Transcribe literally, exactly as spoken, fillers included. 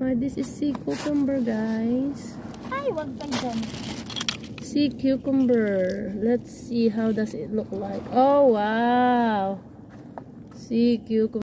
Ah, this is sea cucumber, guys. Ay, wag ka dyan. Sea cucumber. Let's see how does it look like. Oh, wow. Sea cucumber.